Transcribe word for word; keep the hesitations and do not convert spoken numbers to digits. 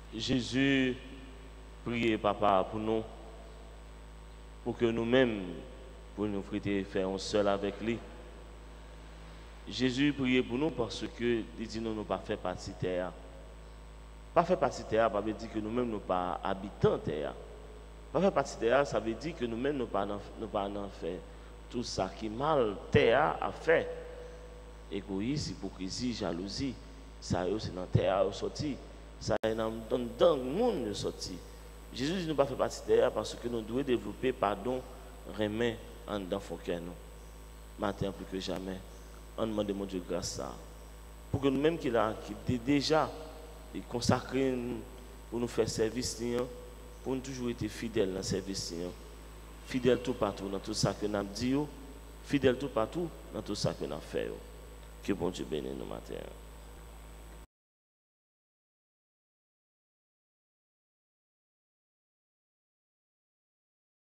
Jésus priez papa pour nous, pour que nous-mêmes, pour nous faire un seul avec lui. Jésus priez pour nous parce que il dit nous ne pas faire partie de terre. Pas faire partie de terre, ça veut dire que nous-mêmes nous pas habitants de terre. Pas faire partie de terre, ça veut dire que nous-mêmes nous pas nous pas en faire tout ça qui mal terre a fait. Égoïsme, hypocrisie, jalousie, ça c'est dans terre sorti. Ça est dans dans le monde sorti. Jésus dit nous pas faire partie de terre parce que nous devons développer pardon, remet en dans fond cœur nous. Matin plus que jamais. On demande mon Dieu grâce ça. Pour que nous-mêmes qui là qui déjà consacré pour nous faire service, pour nous toujours être fidèles dans le service, fidèles tout partout dans tout ça que nous avons dit, fidèles tout partout dans tout ça que nous avons fait. Que bon Dieu bénisse nous matin.